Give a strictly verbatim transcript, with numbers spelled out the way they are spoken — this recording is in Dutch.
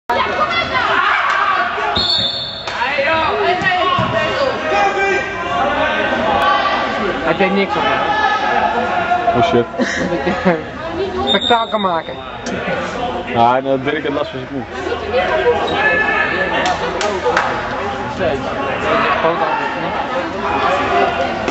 Hij deed niks op me. Oh shit. Spektakel maken. Ja, en dan Dirk het last van zijn knie. Foto aan het